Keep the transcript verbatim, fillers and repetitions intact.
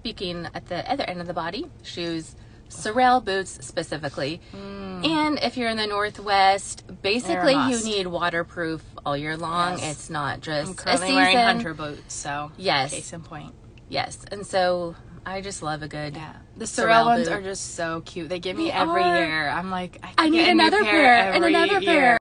speaking at the other end of the body, shoes, Sorel boots specifically. Mm. And if you're in the Northwest, basically you need waterproof all year long. Yes. It's not just I'm currently a season. wearing hunter boots, so yes. Case in point. Yes, and so I just love a good yeah. The Sorel ones boot. Are just so cute. They give me They every are. year. I'm like, I, I need another pair, pair and another year. pair.